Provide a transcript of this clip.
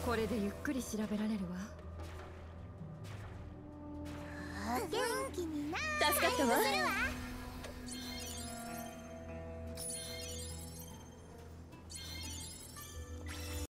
これでゆっくり調べられるわ。 元気にな。 助かったわ。